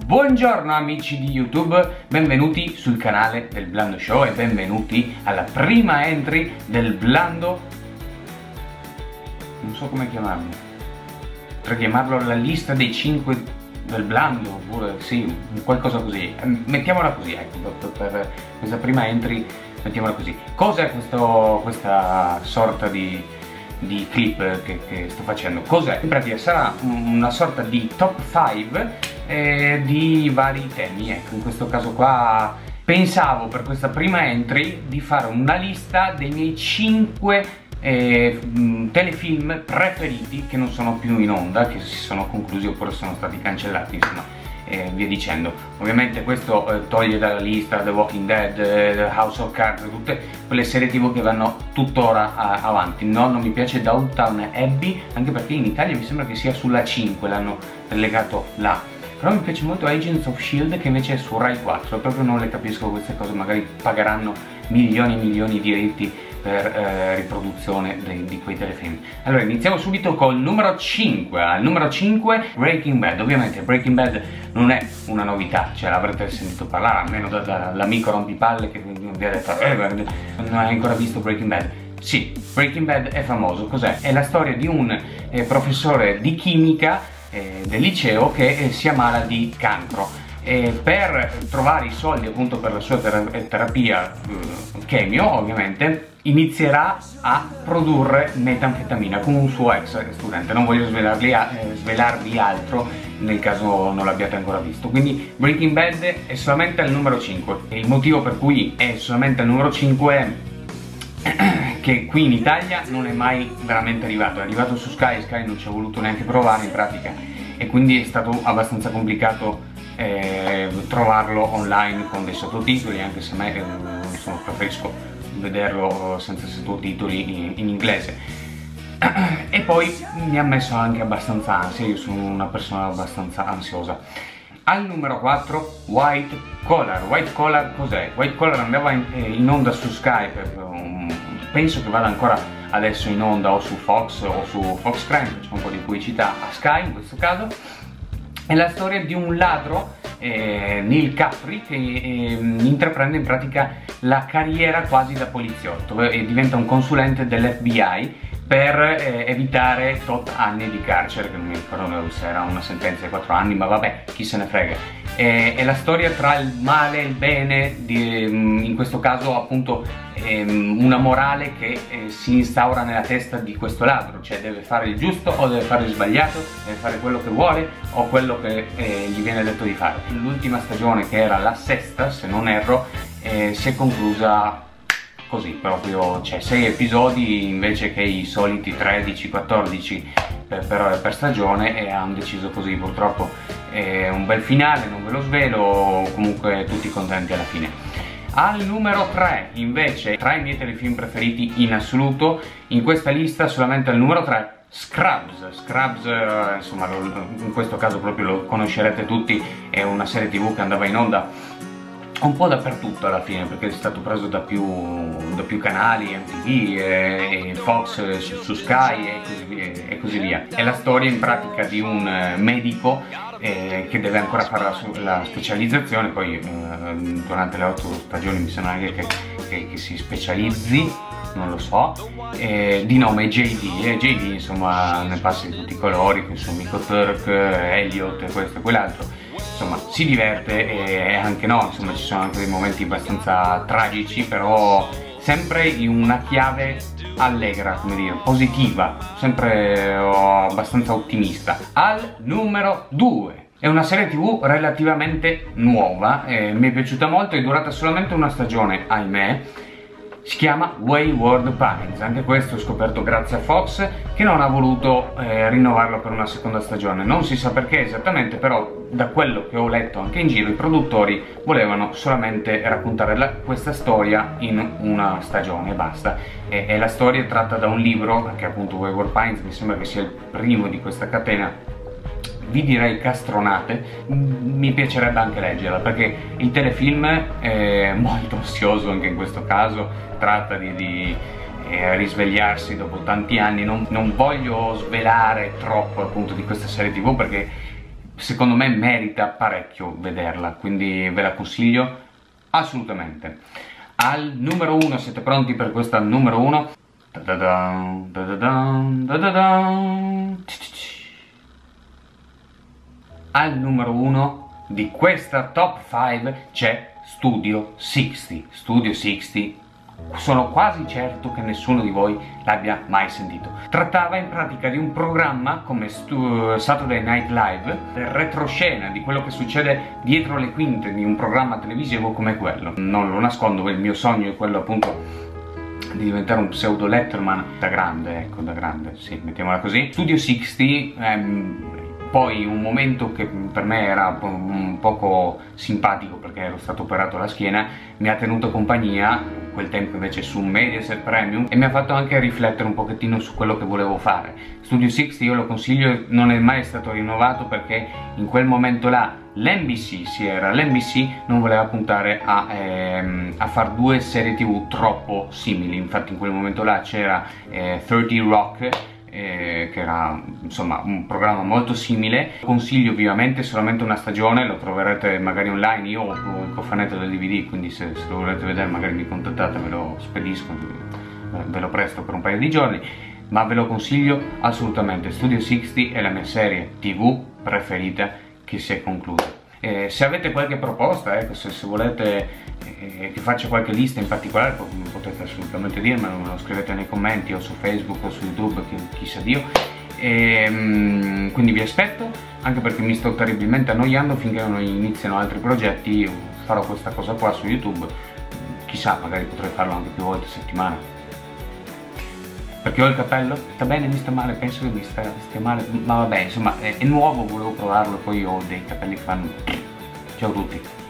Buongiorno amici di YouTube, benvenuti sul canale del Blando Show e benvenuti alla prima entry del Blando. Non so come chiamarlo. Potrei chiamarlo la lista dei 5 del Blando, oppure sì, qualcosa così. Mettiamola così, ecco, per questa prima entry mettiamola così. Cos'è questa sorta di clip che sto facendo? Cos'è? In pratica sarà una sorta di top 5 di vari temi. Ecco, in questo caso qua pensavo per questa prima entry di fare una lista dei miei 5 telefilm preferiti che non sono più in onda, che si sono conclusi oppure sono stati cancellati, insomma, via dicendo. Ovviamente questo toglie dalla lista The Walking Dead, The House of Cards, tutte quelle serie TV che vanno tuttora avanti. No, non mi piace Downton Abbey, anche perché in Italia mi sembra che sia sulla 5, l'hanno relegato là. Però mi piace molto Agents of S.H.I.E.L.D. che invece è su Rai 4, proprio non le capisco queste cose, magari pagheranno milioni e milioni di diritti per riproduzione di quei telefilm. Allora iniziamo subito col numero 5. Al numero 5 Breaking Bad. Ovviamente Breaking Bad non è una novità, cioè l'avrete sentito parlare, almeno dall'amico rompipalle che vi ha detto non hai ancora visto Breaking Bad. Sì, Breaking Bad è famoso. Cos'è? È la storia di un professore di chimica del liceo che si ammala di cancro. Per trovare i soldi appunto per la sua terapia chemio, ovviamente inizierà a produrre metanfetamina con un suo ex studente. Non voglio svelarvi altro nel caso non l'abbiate ancora visto. Quindi Breaking Bad è solamente al numero 5 e il motivo per cui è solamente al numero 5 è che qui in Italia non è mai veramente arrivato. È arrivato su Sky non ci ha voluto neanche provare in pratica, e quindi è stato abbastanza complicato trovarlo online con dei sottotitoli, anche se a me insomma, preferisco vederlo senza sottotitoli in inglese. E poi mi ha messo anche abbastanza ansia, io sono una persona abbastanza ansiosa. Al numero 4 White Collar. White Collar cos'è? White Collar andava in onda su Sky, penso che vada ancora adesso in onda o su Fox o su Fox Crime, facciamo un po' di pubblicità a Sky in questo caso. È la storia di un ladro, Neil Caffrey, che intraprende in pratica la carriera quasi da poliziotto e diventa un consulente dell'FBI per evitare tot anni di carcere, che non mi ricordo se era una sentenza di 4 anni, ma vabbè, chi se ne frega. È la storia tra il male e il bene, in questo caso appunto una morale che si instaura nella testa di questo ladro, cioè deve fare il giusto o deve fare il sbagliato, deve fare quello che vuole o quello che gli viene detto di fare. L'ultima stagione, che era la 6ª se non erro, si è conclusa così proprio, cioè 6 episodi invece che i soliti 13-14 per stagione, e hanno deciso così. Purtroppo è un bel finale, non ve lo svelo, comunque tutti contenti alla fine. Al numero 3 invece, tra i miei telefilm preferiti in assoluto, in questa lista solamente al numero 3 Scrubs. Scrubs, insomma, in questo caso proprio lo conoscerete tutti, è una serie TV che andava in onda un po' dappertutto alla fine, perché è stato preso da più canali, MTV e Fox su Sky e così via. È la storia in pratica di un medico che deve ancora fare la specializzazione, poi durante le 8 stagioni mi sembra anche che si specializzi, non lo so, di nome JD, JD insomma ne passa di tutti i colori, con il suo amico Turk, Elliot, questo e quell'altro. Insomma, si diverte e anche no, insomma ci sono anche dei momenti abbastanza tragici, però sempre in una chiave allegra, come dire, positiva, sempre abbastanza ottimista. Al numero 2 è una serie TV relativamente nuova, mi è piaciuta molto, è durata solamente una stagione, ahimè. Si chiama Wayward Pines. Anche questo ho scoperto grazie a Fox, che non ha voluto rinnovarlo per una seconda stagione. Non si sa perché esattamente, però da quello che ho letto anche in giro i produttori volevano solamente raccontare questa storia in una stagione e basta. È la storia tratta da un libro, che è appunto Wayward Pines, mi sembra che sia il primo di questa catena. Vi direi castronate, mi piacerebbe anche leggerla, perché il telefilm è molto ansioso anche in questo caso, tratta di risvegliarsi dopo tanti anni. Non voglio svelare troppo appunto di questa serie TV, perché secondo me merita parecchio vederla, quindi ve la consiglio assolutamente. Al numero 1, siete pronti per questa numero 1? Al numero 1 di questa top 5 c'è Studio 60. Studio 60, sono quasi certo che nessuno di voi l'abbia mai sentito. Trattava in pratica di un programma come Saturday Night Live, del retroscena di quello che succede dietro le quinte di un programma televisivo come quello. Non lo nascondo, il mio sogno è quello appunto di diventare un pseudo Letterman da grande, ecco, da grande, sì, mettiamola così. Studio 60 poi un momento che per me era un poco simpatico perché ero stato operato alla schiena, mi ha tenuto compagnia, quel tempo invece su Mediaset Premium, e mi ha fatto anche riflettere un pochettino su quello che volevo fare. Studio 60 io lo consiglio, non è mai stato rinnovato perché in quel momento là l'NBC non voleva puntare a far due serie TV troppo simili. Infatti in quel momento là c'era 30 Rock, che era insomma un programma molto simile. Consiglio vivamente solamente una stagione, lo troverete magari online, io ho il cofanetto del DVD, quindi se lo volete vedere magari mi contattate, ve lo spedisco, ve lo presto per un paio di giorni, ma ve lo consiglio assolutamente. Studio 60 è la mia serie TV preferita che si è conclusa. Se avete qualche proposta, ecco, se volete che faccia qualche lista in particolare, potete assolutamente dirmelo, me lo scrivete nei commenti o su Facebook o su YouTube, chi sa Dio. Quindi vi aspetto, anche perché mi sto terribilmente annoiando. Finché non iniziano altri progetti io farò questa cosa qua su YouTube, chissà, magari potrei farlo anche più volte a settimana. Perché ho il capello, sta bene, mi sta male, penso che mi stia male, ma vabbè, insomma è nuovo, volevo provarlo, poi ho dei capelli che fanno. Ciao a tutti.